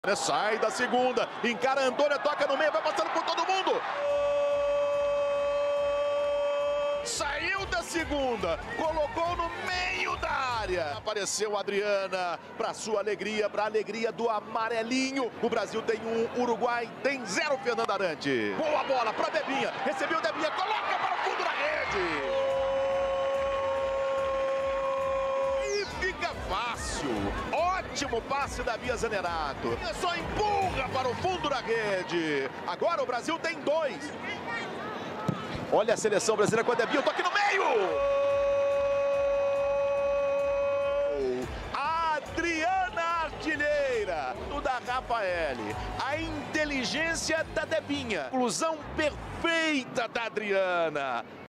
Sai da segunda, encara Antônia, toca no meio, vai passando por todo mundo. Saiu da segunda, colocou no meio da área. Apareceu a Adriana, para sua alegria, para a alegria do amarelinho. O Brasil tem 1, Uruguai tem 0, Fernanda Arantes. Boa bola para Debinha, recebeu Debinha, coloca para o fundo da rede. Fica fácil, ótimo passe da Bia Zanerato, só empurra para o fundo da rede. Agora o Brasil tem 2. Olha a seleção brasileira com a Debinha, toque no meio. Adriana artilheira, o da Rafael, a inteligência da Debinha, inclusão perfeita da Adriana.